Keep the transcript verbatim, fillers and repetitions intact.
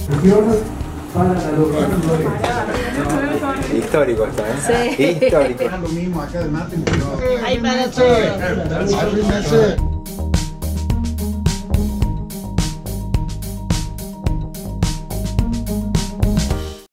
Histórico está, ¿eh? Sí. Histórico. Lo mismo acá de Martín, pero... Ahí para todo.